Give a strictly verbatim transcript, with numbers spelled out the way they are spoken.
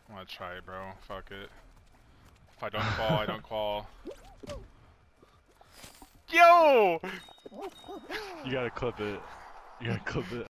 I'm gonna try it, bro. Fuck it. If I don't call, I don't call. Yo! You gotta clip it. You gotta clip it.